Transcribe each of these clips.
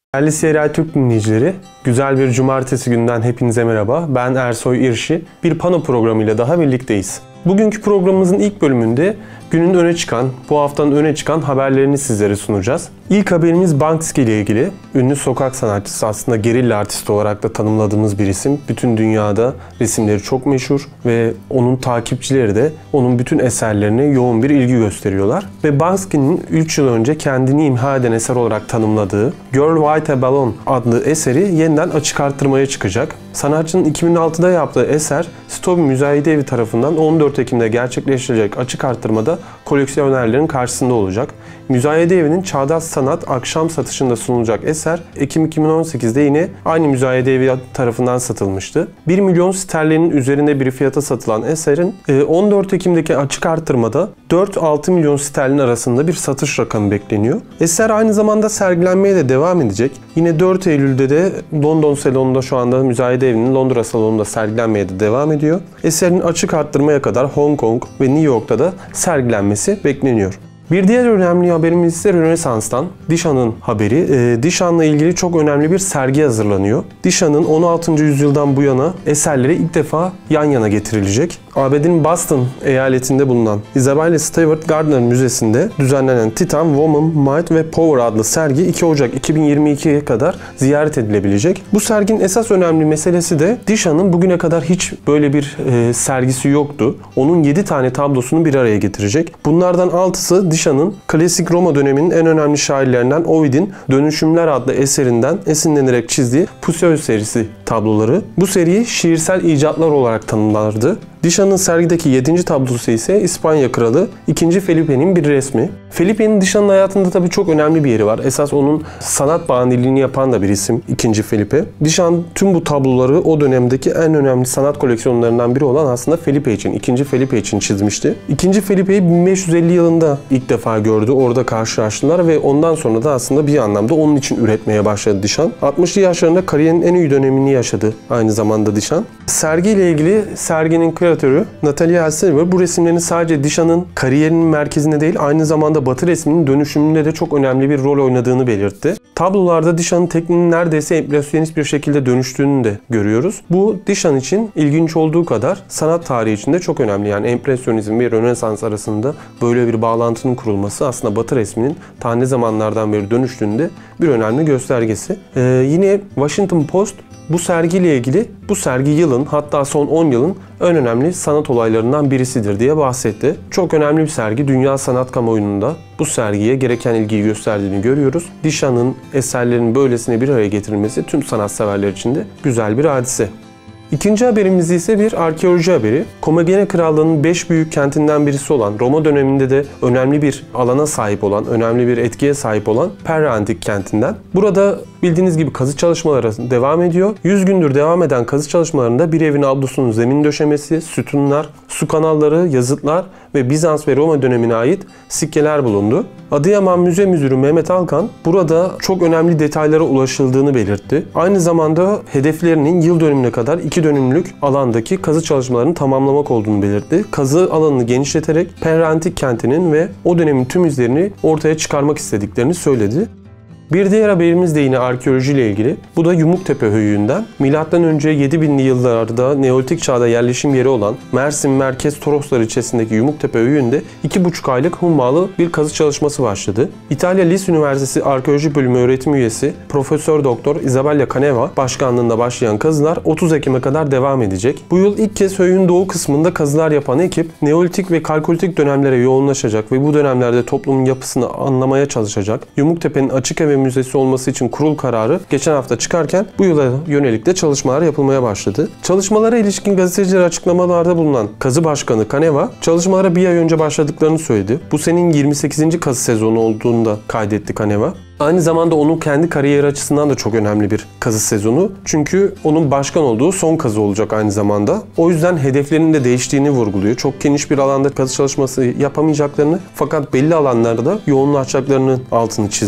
Değerli CRI Türk dinleyicileri, güzel bir cumartesi günden hepinize merhaba. Ben Ersoy İrşi. Bir pano programıyla daha birlikteyiz. Bugünkü programımızın ilk bölümünde günün öne çıkan, bu haftanın öne çıkan haberlerini sizlere sunacağız. İlk haberimiz Banksy ile ilgili. Ünlü sokak sanatçısı, aslında gerilla artisti olarak da tanımladığımız bir isim. Bütün dünyada resimleri çok meşhur ve onun takipçileri de onun bütün eserlerine yoğun bir ilgi gösteriyorlar. Ve Banksy'nin 3 yıl önce kendini imha eden eser olarak tanımladığı Girl With A Balloon adlı eseri yeniden açık arttırmaya çıkacak. Sanatçının 2006'da yaptığı eser Stowe Müzayede Evi tarafından 14 Ekim'de gerçekleştirecek açık arttırmada koleksiyonerlerin karşısında olacak. Müzayede Evi'nin Çağdaş Sanat akşam satışında sunulacak eser Ekim 2018'de yine aynı Müzayede Evi tarafından satılmıştı. 1 milyon sterlinin üzerinde bir fiyata satılan eserin 14 Ekim'deki açık arttırmada 4-6 milyon sterlin arasında bir satış rakamı bekleniyor. Eser aynı zamanda sergilenmeye de devam edecek. Yine 4 Eylül'de de London salonunda, şu anda Müzayede Evi'nin Londra salonunda sergilenmeye de devam ediyor. Eserin açık arttırmaya kadar Hong Kong ve New York'ta da sergilenmesi bekleniyor. Bir diğer önemli haberimiz ise Rönesans'tan. Dişan'ın haberi. Dişan'la ilgili çok önemli bir sergi hazırlanıyor. Dişan'ın 16. yüzyıldan bu yana eserleri ilk defa yan yana getirilecek. ABD'nin Boston eyaletinde bulunan Isabella Stewart Gardner Müzesi'nde düzenlenen Titan, Woman, Might ve Power adlı sergi 2 Ocak 2022'ye kadar ziyaret edilebilecek. Bu serginin esas önemli meselesi de Dişan'ın bugüne kadar hiç böyle bir sergisi yoktu. Onun 7 tane tablosunu bir araya getirecek. Bunlardan 6'sı Dişan'ın klasik Roma döneminin en önemli şairlerinden Ovid'in Dönüşümler adlı eserinden esinlenerek çizdiği Puseus serisi tabloları. Bu seriyi şiirsel icatlar olarak tanımlardı. Dişan'ın sergideki 7. tablosu ise İspanya Kralı 2. Felipe'nin bir resmi. Felipe'nin Dişan'ın hayatında tabii çok önemli bir yeri var. Esas onun sanat bağımlılığını yapan da bir isim 2. Felipe. Dişan tüm bu tabloları o dönemdeki en önemli sanat koleksiyonlarından biri olan aslında Felipe için, 2. Felipe için çizmişti. 2. Felipe'yi 1550 yılında ilk defa gördü. Orada karşılaştılar ve ondan sonra da aslında bir anlamda onun için üretmeye başladı Dişan. 60'lı yaşlarında kariyerinin en iyi dönemini yaşadı aynı zamanda Dişan. Sergiyle ilgili serginin küratörü Natalia Elsevier bu resimlerin sadece Dişan'ın kariyerinin merkezinde değil, aynı zamanda Batı resminin dönüşümünde de çok önemli bir rol oynadığını belirtti. Tablolarda Dişan'ın tekniğinin neredeyse empresyonist bir şekilde dönüştüğünü de görüyoruz. Bu Dişan için ilginç olduğu kadar sanat tarihi için de çok önemli. Yani empresyonizm ve Rönesans arasında böyle bir bağlantının kurulması aslında Batı resminin ta ne zamanlardan beri dönüştüğünde bir önemli göstergesi. Yine Washington Post bu sergiyle ilgili, bu sergi yılın, hatta son 10 yılın en önemli sanat olaylarından birisidir diye bahsetti. Çok önemli bir sergi. Dünya sanat kamuoyunda bu sergiye gereken ilgiyi gösterdiğini görüyoruz. Dişan'ın eserlerinin böylesine bir araya getirilmesi tüm sanatseverler için de güzel bir hadise. İkinci haberimiz ise bir arkeoloji haberi. Komagene Krallığı'nın 5 büyük kentinden birisi olan, Roma döneminde de önemli bir alana sahip olan, önemli bir etkiye sahip olan Perra Antik kentinden. Burada bildiğiniz gibi kazı çalışmaları devam ediyor. 100 gündür devam eden kazı çalışmalarında bir evin avlusunun zemin döşemesi, sütunlar, su kanalları, yazıtlar ve Bizans ve Roma dönemine ait sikkeler bulundu. Adıyaman Müze Müdürü Mehmet Alkan burada çok önemli detaylara ulaşıldığını belirtti. Aynı zamanda hedeflerinin yıl dönümüne kadar 2 dönümlük alandaki kazı çalışmalarını tamamlamak olduğunu belirtti. Kazı alanını genişleterek Perra Antik kentinin ve o dönemin tüm izlerini ortaya çıkarmak istediklerini söyledi. Bir diğer haberimiz de yine arkeolojiyle ilgili. Bu da Yumuktepe Höyüğü'nden. Milattan önce 7000'li yıllarda Neolitik çağda yerleşim yeri olan Mersin Merkez Toroslar ilçesindeki Yumuktepe Höyüğü'nde 2,5 aylık hummalı bir kazı çalışması başladı. İtalya Lis Üniversitesi Arkeoloji Bölümü öğretim üyesi Profesör Doktor Isabella Caneva başkanlığında başlayan kazılar 30 Ekim'e kadar devam edecek. Bu yıl ilk kez höyüğün doğu kısmında kazılar yapan ekip Neolitik ve Kalkolitik dönemlere yoğunlaşacak ve bu dönemlerde toplumun yapısını anlamaya çalışacak. Yumuktepe'nin açık ve müzesi olması için kurul kararı geçen hafta çıkarken bu yıla yönelik de çalışmalar yapılmaya başladı. Çalışmalara ilişkin gazetecilere açıklamalarda bulunan kazı başkanı Caneva, çalışmalara bir ay önce başladıklarını söyledi. Bu senin 28. kazı sezonu olduğunu da kaydetti Caneva. Aynı zamanda onun kendi kariyeri açısından da çok önemli bir kazı sezonu. Çünkü onun başkan olduğu son kazı olacak aynı zamanda. O yüzden hedeflerinin de değiştiğini vurguluyor. Çok geniş bir alanda kazı çalışması yapamayacaklarını, fakat belli alanlarda yoğunlaşacaklarının altını çizdi.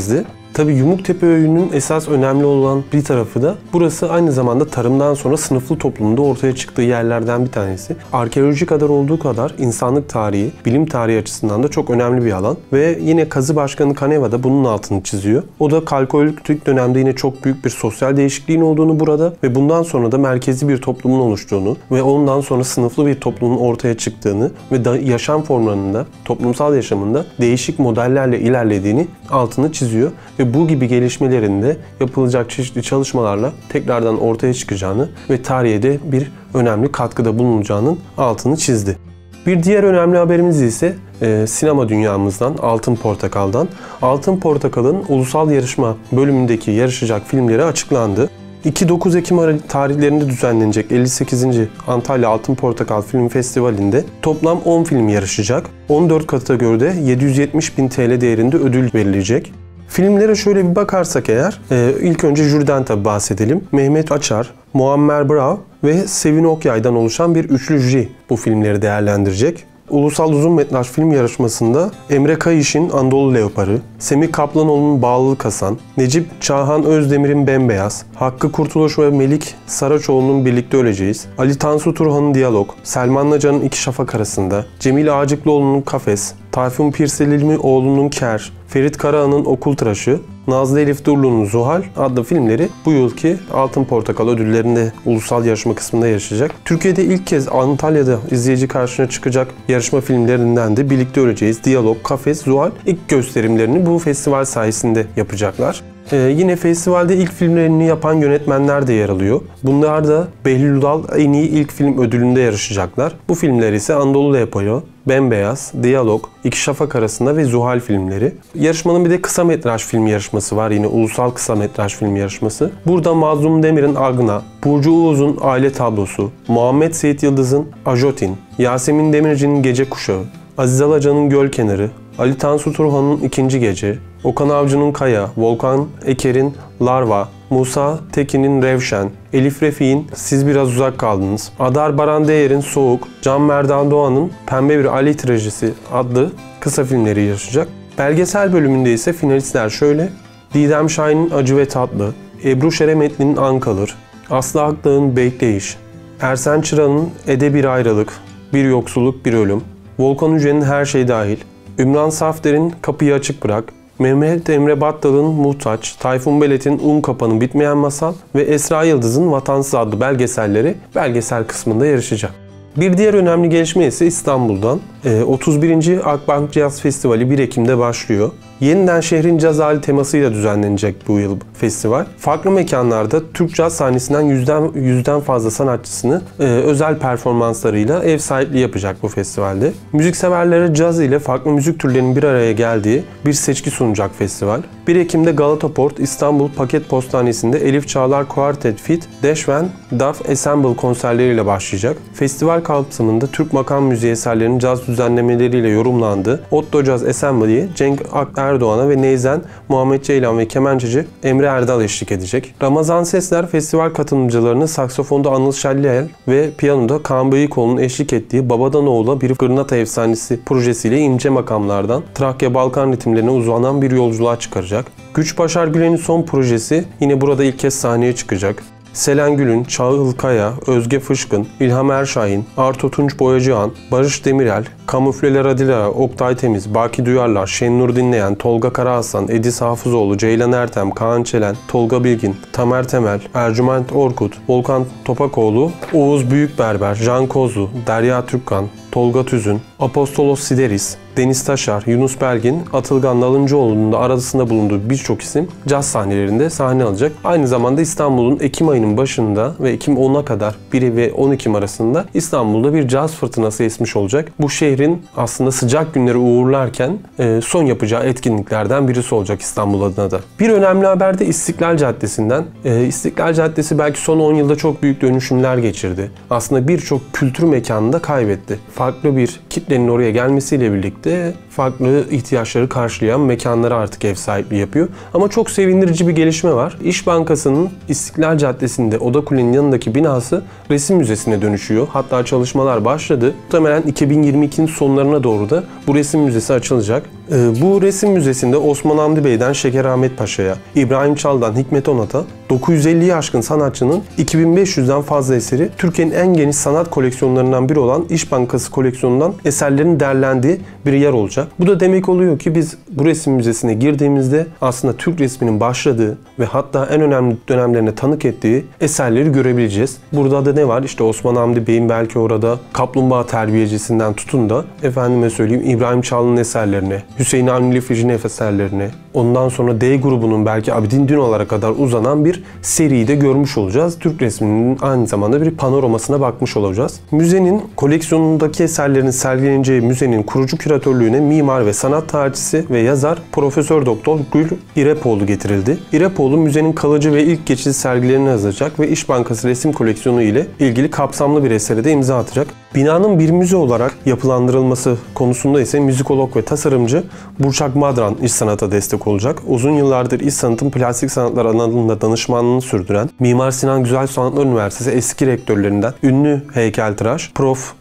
Tabii Yumuktepe Öyü'nün esas önemli olan bir tarafı da burası aynı zamanda tarımdan sonra sınıflı toplumda ortaya çıktığı yerlerden bir tanesi. Arkeoloji kadar olduğu kadar insanlık tarihi, bilim tarihi açısından da çok önemli bir alan. Ve yine Kazı Başkanı Kaneva da bunun altını çiziyor. O da Kalkolitik dönemde yine çok büyük bir sosyal değişikliğin olduğunu burada ve bundan sonra da merkezi bir toplumun oluştuğunu ve ondan sonra sınıflı bir toplumun ortaya çıktığını ve yaşam formlarında, toplumsal yaşamında değişik modellerle ilerlediğini altını çiziyor. Ve bu gibi gelişmelerin de yapılacak çeşitli çalışmalarla tekrardan ortaya çıkacağını ve tarihe de bir önemli katkıda bulunacağının altını çizdi. Bir diğer önemli haberimiz ise sinema dünyamızdan, Altın Portakal'dan. Altın Portakal'ın ulusal yarışma bölümündeki yarışacak filmleri açıklandı. 2-9 Ekim tarihlerinde düzenlenecek 58. Antalya Altın Portakal Film Festivali'nde toplam 10 film yarışacak. 14 kategoride 770.000 TL değerinde ödül verilecek. Filmlere şöyle bir bakarsak eğer, ilk önce jüriden tabi bahsedelim. Mehmet Açar, Muammer Brav ve Sevin Okyay'dan oluşan bir üçlü jüri bu filmleri değerlendirecek. Ulusal Uzun Metraj Film Yarışması'nda Emre Kayış'ın Anadolu Leoparı, Semih Kaplanoğlu'nun Bağlılık Hasan, Necip Çağhan Özdemir'in Bembeyaz, Hakkı Kurtuluş ve Melik Saraçoğlu'nun Birlikte Öleceğiz, Ali Tansu Turhan'ın Diyalog, Selman Nacan'ın İki Şafak Arasında, Cemil Ağacıklıoğlu'nun Kafes, Tayfun Pirselilmioğlu'nun Ker, Ferit Karahan'ın Okul Tıraşı, Nazlı Elif Durlu'nun Zuhal adlı filmleri bu yılki Altın Portakal ödüllerinde ulusal yarışma kısmında yarışacak. Türkiye'de ilk kez Antalya'da izleyici karşısına çıkacak yarışma filmlerinden de Birlikte Öleceğiz, Diyalog, Kafes, Zuhal ilk gösterimlerini bu festival sayesinde yapacaklar. Yine festivalde ilk filmlerini yapan yönetmenler de yer alıyor. Bunlar da Behlül Udal en iyi ilk film ödülünde yarışacaklar. Bu filmler ise Anadolu Leoparı, Bembeyaz, Diyalog, İki Şafak Arasında ve Zuhal filmleri. Yarışmanın bir de kısa metraj film yarışması var. Yine ulusal kısa metraj film yarışması. Burada Mazlum Demir'in Agna, Burcu Uğuz'un Aile Tablosu, Muhammed Seyit Yıldız'ın Ajotin, Yasemin Demirci'nin Gece Kuşağı, Aziz Alacan'ın Göl Kenarı, Ali Tansu Turhan'ın İkinci Gece, Okan Avcı'nın Kaya, Volkan Eker'in Larva, Musa Tekin'in Revşen, Elif Refik'in Siz Biraz Uzak Kaldınız, Adar Baran Değer'in Soğuk, Can Merdan Doğan'ın Pembe Bir Ali Trajisi adlı kısa filmleri yarışacak. Belgesel bölümünde ise finalistler şöyle: Didem Şahin'in Acı ve Tatlı, Ebru Şeremetli'nin Ankalır, Aslı Akdağ'ın Bekleyiş, Ersen Çıran'ın Ede Bir Ayrılık, Bir Yoksulluk Bir Ölüm, Volkan Yüce'nin Her Şey Dahil, Ümran Safder'in Kapıyı Açık Bırak, Mehmet Emre Battal'ın Muhtaç, Tayfun Belet'in Un Kapanı Bitmeyen Masal ve Esra Yıldız'ın Vatansız adlı belgeselleri belgesel kısmında yarışacak. Bir diğer önemli gelişme ise İstanbul'dan. 31. Akbank Caz Festivali 1 Ekim'de başlıyor. Yeniden şehrin caz hali temasıyla düzenlenecek bu yıl festival. Farklı mekanlarda Türk caz sahnesinden yüzden fazla sanatçısını özel performanslarıyla ev sahipliği yapacak bu festivalde. Müzikseverlere caz ile farklı müzik türlerinin bir araya geldiği bir seçki sunacak festival. 1 Ekim'de Galata Port İstanbul Paket Postanesi'nde Elif Çağlar Quartet Fit, Deşven, Daf Ensemble konserleriyle başlayacak. Festival kapsamında Türk makam müziği eserlerinin caz düzenlemeleriyle yorumlandığı Otto Jazz Assembly'ye Cenk Erdoğan'a ve neyzen Muhammed Ceylan ve kemençeci Emre Erdal eşlik edecek. Ramazan Sesler festival katılımcılarını saksafonda Anıl Şalliyel ve piyanoda Kaan Beyikoğlu'nun eşlik ettiği Babadan Oğula Bir Gırnata Efsanesi projesiyle ince makamlardan Trakya Balkan ritimlerine uzanan bir yolculuğa çıkaracak. Güç Başar Gülen'in son projesi yine burada ilk kez sahneye çıkacak. Selen Gül'ün, Çağıl Kaya, Özge Fışkın, İlham Erşahin, Arto Tunç Boyacıhan, Barış Demirel, Kamufleler Adila, Oktay Temiz, Baki Duyarlar, Şennur Dinleyen, Tolga Karahasan, Edis Hafızoğlu, Ceylan Ertem, Kaan Çelen, Tolga Bilgin, Tamer Temel, Ercüment Orkut, Volkan Topakoğlu, Oğuz Büyükberber, Can Kozlu, Derya Türkkan, Tolga Tüzün, Apostolos Sideris, Deniz Taşar, Yunus Belgin, Atılgan Nalıncıoğlu'nun da arasında bulunduğu birçok isim caz sahnelerinde sahne alacak. Aynı zamanda İstanbul'un Ekim ayının başında ve Ekim 10'a kadar 1 ve 10 Ekim arasında İstanbul'da bir caz fırtınası esmiş olacak. Bu şehrin aslında sıcak günleri uğurlarken son yapacağı etkinliklerden birisi olacak İstanbul adına da. Bir önemli haber de İstiklal Caddesi'nden. İstiklal Caddesi belki son 10 yılda çok büyük dönüşümler geçirdi. Aslında birçok kültür mekanını da kaybetti. Farklı bir kitlenin oraya gelmesiyle birlikte farklı ihtiyaçları karşılayan mekanlara artık ev sahipliği yapıyor. Ama çok sevindirici bir gelişme var. İş Bankası'nın İstiklal Caddesi'nde Oda Kule'nin yanındaki binası resim müzesine dönüşüyor. Hatta çalışmalar başladı. Muhtemelen 2022'nin sonlarına doğru da bu resim müzesi açılacak. Bu resim müzesinde Osman Hamdi Bey'den Şeker Ahmet Paşa'ya, İbrahim Çal'dan Hikmet Onat'a 950'yi aşkın sanatçının 2500'den fazla eseri Türkiye'nin en geniş sanat koleksiyonlarından biri olan İş Bankası koleksiyonundan eserlerin derlendiği bir yer olacak. Bu da demek oluyor ki biz bu resim müzesine girdiğimizde aslında Türk resminin başladığı ve hatta en önemli dönemlerine tanık ettiği eserleri görebileceğiz. Burada da ne var? İşte Osman Hamdi Bey'in belki orada kaplumbağa terbiyecisinden tutun da efendime söyleyeyim İbrahim Çal'ın eserlerine, Hüseyin Avni Fijinev eserlerine, ondan sonra D grubunun belki Abidin Dinolar'a kadar uzanan bir seriyi de görmüş olacağız. Türk resminin aynı zamanda bir panoramasına bakmış olacağız. Müzenin koleksiyonundaki eserlerin sergileneceği müzenin kurucu küratörlüğüne mimar ve sanat tarihçisi ve yazar Profesör Doktor Gül İrepoğlu getirildi. İrepoğlu müzenin kalıcı ve ilk geçici sergilerini hazırlayacak ve İş Bankası resim koleksiyonu ile ilgili kapsamlı bir esere de imza atacak. Binanın bir müze olarak yapılandırılması konusunda ise müzikolog ve tasarımcı Burçak Madran iş sanata destek olacak. Uzun yıllardır iş sanatın plastik sanatlar alanında danışmanlığını sürdüren Mimar Sinan Güzel Sanatlar Üniversitesi eski rektörlerinden ünlü heykeltıraş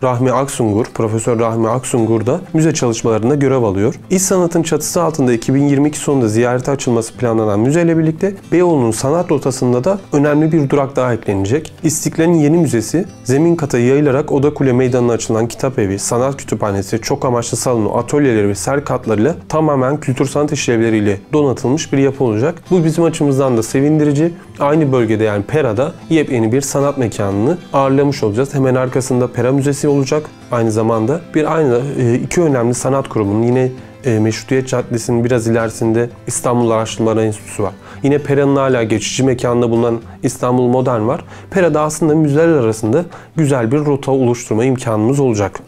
Profesör Rahmi Aksungur da müze çalışmalarında görev alıyor. İş sanatın çatısı altında 2022 sonunda ziyarete açılması planlanan müzeyle birlikte Beyoğlu'nun sanat rotasında da önemli bir durak daha eklenecek. İstiklal'in yeni müzesi zemin kata yayılarak Oda Kule Meydanı'na açılan kitap evi, sanat kütüphanesi, çok amaçlı salonu, atölyeleri ve sergi katlarıyla tamamen kültür sanat işlevleriyle donatılmış bir yapı olacak. Bu bizim açımızdan da sevindirici. Aynı bölgede yani Pera'da yepyeni bir sanat mekanını ağırlamış olacağız. Hemen arkasında Pera Müzesi olacak. Aynı zamanda iki önemli sanat kurumunun yine Meşrutiyet Caddesi'nin biraz ilerisinde İstanbul Araştırmalar Enstitüsü var. Yine Pera'nın hala geçici mekanında bulunan İstanbul Modern var. Pera'da aslında müzeler arasında güzel bir rota oluşturma imkanımız olacak.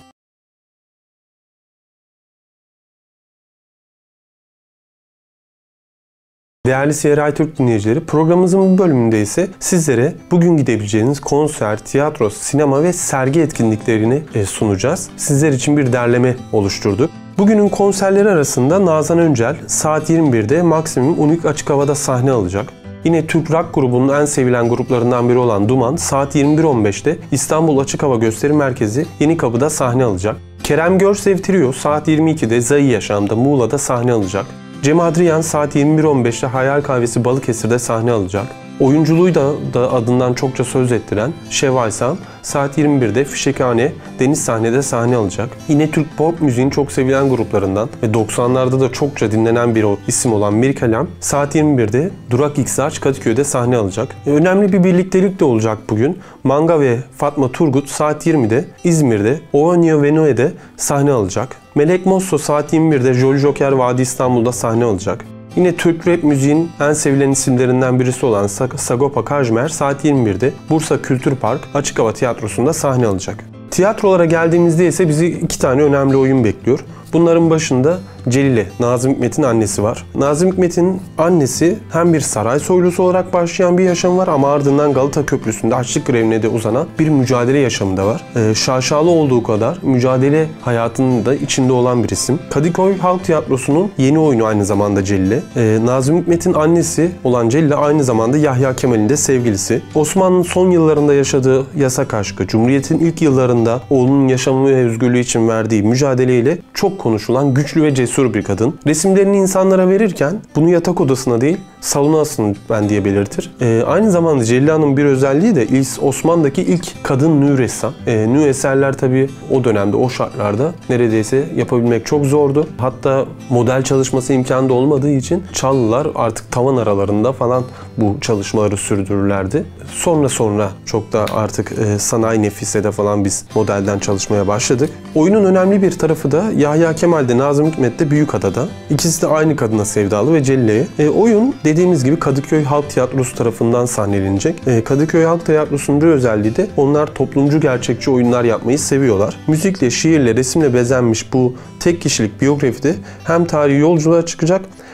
Değerli CRI Türk dinleyicileri, programımızın bu bölümünde ise sizlere bugün gidebileceğiniz konser, tiyatro, sinema ve sergi etkinliklerini sunacağız. Sizler için bir derleme oluşturduk. Bugünün konserleri arasında Nazan Öncel saat 21'de Maksimum Unik Açık Hava'da sahne alacak. Yine Türk rock grubunun en sevilen gruplarından biri olan Duman saat 21.15'te İstanbul Açık Hava Gösteri Merkezi Yenikapı'da sahne alacak. Kerem Görsev Trio saat 22'de Zayi Yaşam'da Muğla'da sahne alacak. Cem Adrian saat 21.15'te Hayal Kahvesi Balıkesir'de sahne alacak. Oyunculuğu da adından çokça söz ettiren Şevval Sam saat 21'de Fişekhane Deniz Sahne'de sahne alacak. Yine Türk pop müziğin çok sevilen gruplarından ve 90'larda da çokça dinlenen bir isim olan Mirkelam saat 21'de Durak XH Kadıköy'de sahne alacak. Önemli bir birliktelik de olacak bugün. Manga ve Fatma Turgut saat 20'de İzmir'de Oonio Venoe'de sahne alacak. Melek Mosso saat 21'de Jolly Joker Vadi İstanbul'da sahne alacak. Yine Türk rap müziğin en sevilen isimlerinden birisi olan Sagopa Kajmer saat 21'de Bursa Kültür Park Açık Hava Tiyatrosu'nda sahne alacak. Tiyatrolara geldiğimizde ise bizi iki tane önemli oyun bekliyor. Bunların başında Celile, Nazım Hikmet'in annesi var. Nazım Hikmet'in annesi hem bir saray soylusu olarak başlayan bir yaşam var ama ardından Galata Köprüsü'nde açlık grevine de uzanan bir mücadele yaşamı da var. Şaşalı olduğu kadar mücadele hayatının da içinde olan bir isim. Kadıköy Halk Tiyatrosu'nun yeni oyunu aynı zamanda Celile. Nazım Hikmet'in annesi olan Celile aynı zamanda Yahya Kemal'in de sevgilisi. Osmanlı'nın son yıllarında yaşadığı yasak aşkı, Cumhuriyet'in ilk yıllarında oğlunun yaşamı ve özgürlüğü için verdiği mücadeleyle çok konuşulan güçlü ve cesur bir kadın. Resimlerini insanlara verirken bunu yatak odasına değil salona asın ben diye belirtir. Aynı zamanda Celile Hanım bir özelliği de Osmanlı'daki ilk kadın nü ressam. Nü eserler tabii o dönemde o şartlarda neredeyse yapabilmek çok zordu. Hatta model çalışması imkanı da olmadığı için Çallılar artık tavan aralarında falan bu çalışmaları sürdürürlerdi. Sonra çok da artık Sanayi Nefise'de falan biz modelden çalışmaya başladık. Oyunun önemli bir tarafı da Yahya Kemal'de, Nazım Hikmet'te Büyükada'da. İkisi de aynı kadına sevdalı ve Celile'ye. Oyun dediğimiz gibi Kadıköy Halk Tiyatrosu tarafından sahnelenecek. Kadıköy Halk Tiyatrosu'nun bir özelliği de onlar toplumcu gerçekçi oyunlar yapmayı seviyorlar. Müzikle, şiirle, resimle bezenmiş bu tek kişilik biyografide hem tarihi yolculuğa çıkacak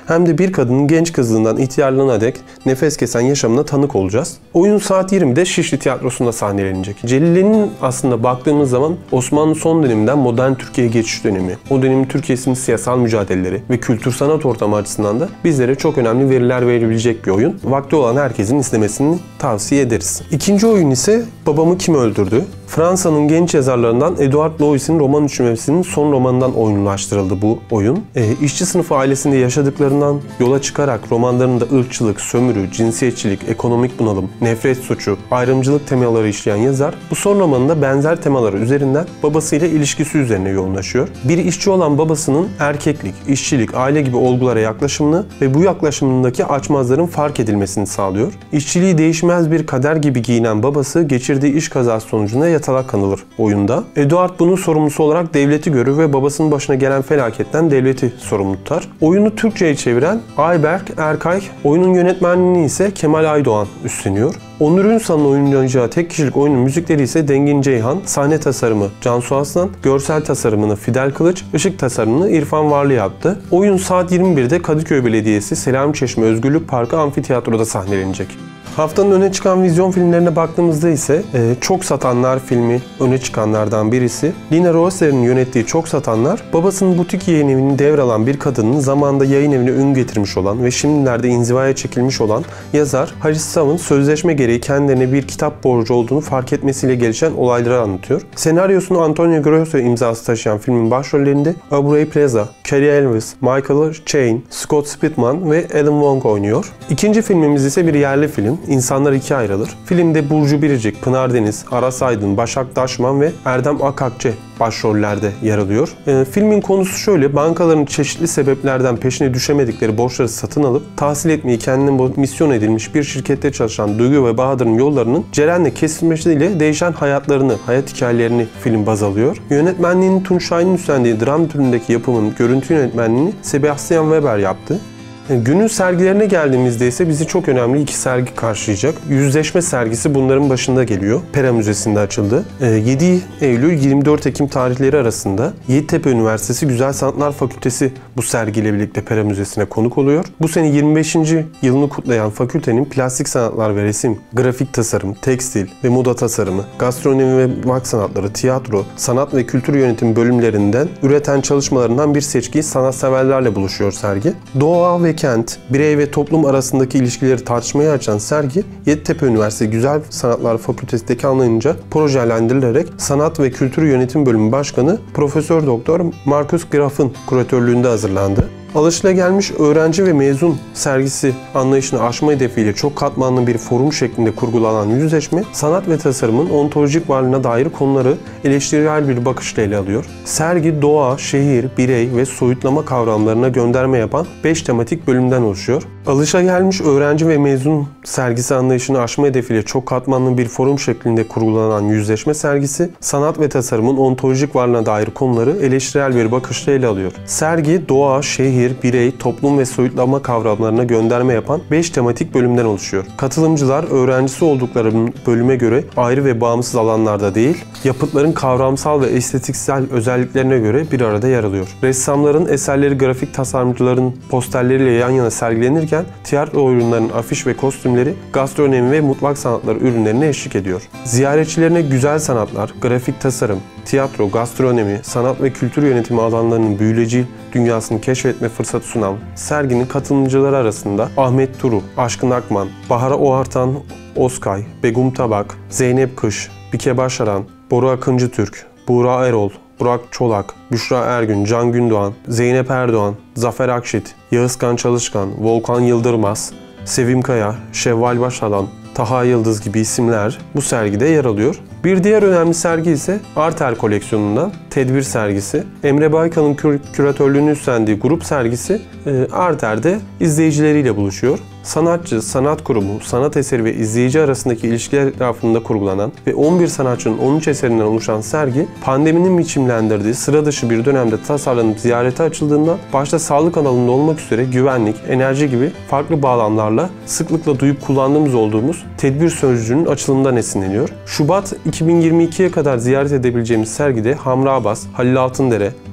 hem de bir kadının genç kızlığından ihtiyarlığına dek nefes kesen yaşamına tanık olacağız. Oyun saat 20'de Şişli Tiyatrosu'nda sahnelenecek. Celile'nin aslında baktığımız zaman Osmanlı son döneminden modern Türkiye'ye geçiş dönemi, o dönemin Türkiye'sinin siyasal mücadeleleri ve kültür sanat ortamı açısından da bizlere çok önemli veriler verebilecek bir oyun. Vakti olan herkesin izlemesini tavsiye ederiz. İkinci oyun ise Babamı Kim Öldürdü? Fransa'nın genç yazarlarından Edouard Louis'in roman üçlemesinin son romanından oyunlaştırıldı bu oyun. İşçi sınıfı ailesinde yaşadıklarından yola çıkarak romanlarında ırkçılık, sömürü, cinsiyetçilik, ekonomik bunalım, nefret suçu, ayrımcılık temaları işleyen yazar bu son romanında benzer temaları üzerinden babasıyla ilişkisi üzerine yoğunlaşıyor. Bir işçi olan babasının erkeklik, işçilik, aile gibi olgulara yaklaşımını ve bu yaklaşımındaki açmazların fark edilmesini sağlıyor. İşçiliği değişmez bir kader gibi giyinen babası geçirdiği iş kazası sonucunda yatalak kanılır oyunda. Edouard bunun sorumlusu olarak devleti görür ve babasının başına gelen felaketten devleti sorumlu tutar. Oyunu Türkçe'ye çeviren Ayberk Erkay, oyunun yönetmenliğini ise Kemal Aydoğan üstleniyor. Onur Ünsal'ın oynayacağı tek kişilik oyunun müzikleri ise Dengin Ceyhan, sahne tasarımı Cansu Aslan, görsel tasarımını Fidel Kılıç, ışık tasarımını İrfan Varlı yaptı. Oyun saat 21'de Kadıköy Belediyesi Selamiçeşme Özgürlük Parkı Amfiteyatro'da sahnelenecek. Haftanın öne çıkan vizyon filmlerine baktığımızda ise Çok Satanlar filmi öne çıkanlardan birisi. Lina Roosev'in yönettiği Çok Satanlar, babasının butik yayın evini devralan bir kadının zamanında yayın evine ün getirmiş olan ve şimdilerde inzivaya çekilmiş olan yazar Haris Sav'ın sözleşme gereği kendilerine bir kitap borcu olduğunu fark etmesiyle gelişen olayları anlatıyor. Senaryosunu Antonio Grosso imzası taşıyan filmin başrollerinde Aubrey Plaza, Cary Elwes, Michael Caine, Scott Speedman ve Alan Wong oynuyor. İkinci filmimiz ise bir yerli film. İnsanlar ikiye ayrılır. Filmde Burcu Biricik, Pınar Deniz, Aras Aydın, Başak Daşman ve Erdem Akakçe başrollerde yer alıyor. Filmin konusu şöyle: bankaların çeşitli sebeplerden peşine düşemedikleri borçları satın alıp tahsil etmeyi kendine misyon edilmiş bir şirkette çalışan Duygu ve Bahadır'ın yollarının Ceren'le kesilmesiyle değişen hayat hikayelerini film baz alıyor. Yönetmenliğini Tunç Şahin'in üstlendiği dram türündeki yapımın görüntü yönetmenliğini Sebastian Weber yaptı. Günün sergilerine geldiğimizde ise bizi çok önemli iki sergi karşılayacak. Yüzleşme sergisi bunların başında geliyor. Pera Müzesi'nde açıldı. 7 Eylül 24 Ekim tarihleri arasında Yeditepe Üniversitesi Güzel Sanatlar Fakültesi bu sergiyle birlikte Pera Müzesi'ne konuk oluyor. Bu sene 25. yılını kutlayan fakültenin plastik sanatlar ve resim, grafik tasarım, tekstil ve moda tasarımı, gastronomi ve mutfak sanatları, tiyatro, sanat ve kültür yönetimi bölümlerinden üreten çalışmalarından bir seçkiyi sanatseverlerle buluşuyor sergi. Doğa ve kent, birey ve toplum arasındaki ilişkileri tartışmaya açan sergi, Yeditepe Üniversitesi Güzel Sanatlar Fakültesi dekanlığınca projelendirilerek Sanat ve Kültür Yönetim Bölümü Başkanı Profesör Doktor Markus Graf'ın kuratörlüğünde hazırlandı. Alışılagelmiş öğrenci ve mezun sergisi anlayışını aşma hedefiyle çok katmanlı bir forum şeklinde kurgulanan yüzleşme, sanat ve tasarımın ontolojik varlığına dair konuları eleştirel bir bakışla ele alıyor. Sergi, doğa, şehir, birey ve soyutlama kavramlarına gönderme yapan 5 tematik bölümden oluşuyor. Alışılagelmiş öğrenci ve mezun sergisi anlayışını aşma hedefiyle çok katmanlı bir forum şeklinde kurgulanan yüzleşme sergisi, sanat ve tasarımın ontolojik varlığına dair konuları eleştirel bir bakışla ele alıyor. Sergi, doğa, şehir, birey, toplum ve soyutlama kavramlarına gönderme yapan 5 tematik bölümden oluşuyor. Katılımcılar öğrencisi oldukları bölüme göre ayrı ve bağımsız alanlarda değil, yapıtların kavramsal ve estetiksel özelliklerine göre bir arada yer alıyor. Ressamların eserleri grafik tasarımcıların posterleriyle yan yana sergilenirken tiyatro oyunlarının afiş ve kostümleri gastronomi ve mutfak sanatları ürünlerine eşlik ediyor. Ziyaretçilerine güzel sanatlar, grafik tasarım, tiyatro, gastronomi, sanat ve kültür yönetimi alanlarının büyüleyici dünyasını keşfetme fırsatı sunan serginin katılımcıları arasında Ahmet Turu, Aşkın Akman, Bahar Oğartan Oskay, Begum Tabak, Zeynep Kış, Bike Başaran, Boru Akıncı Türk, Buğra Erol, Burak Çolak, Büşra Ergün, Can Gündoğan, Zeynep Erdoğan, Zafer Akşit, Yağızkan Çalışkan, Volkan Yıldırmaz, Sevim Kaya, Şevval Başalan, Taha Yıldız gibi isimler bu sergide yer alıyor. Bir diğer önemli sergi ise Arter koleksiyonundan Tedbir sergisi. Emre Baykal'ın küratörlüğünü üstlendiği grup sergisi Arter'de izleyicileriyle buluşuyor. Sanatçı, sanat kurumu, sanat eseri ve izleyici arasındaki ilişkiler etrafında kurgulanan ve 11 sanatçının 13 eserinden oluşan sergi, pandeminin biçimlendirdiği sıra dışı bir dönemde tasarlanıp ziyarete açıldığından başta sağlık alanında olmak üzere güvenlik, enerji gibi farklı bağlamlarla sıklıkla duyup kullandığımız olduğumuz tedbir sözcüğünün açılımından esinleniyor. Şubat 2022'ye kadar ziyaret edebileceğimiz sergide Hamra Abbas, Halil Altındere,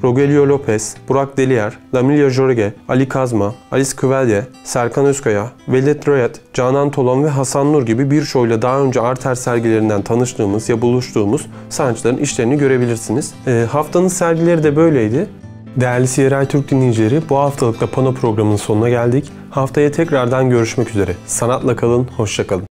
Rogelio Lopez, Burak Deliyer, Lamilla Jorge, Ali Kazma, Alice Küvelye, Serkan Özkaya, Veldet Royat, Canan Tolan ve Hasan Nur gibi birçoğuyla daha önce Arter sergilerinden tanıştığımız ya buluştuğumuz sanatçıların işlerini görebilirsiniz. Haftanın sergileri de böyleydi. Değerli CRI Türk dinleyicileri, bu haftalık da Pano programının sonuna geldik. Haftaya tekrardan görüşmek üzere. Sanatla kalın, hoşça kalın.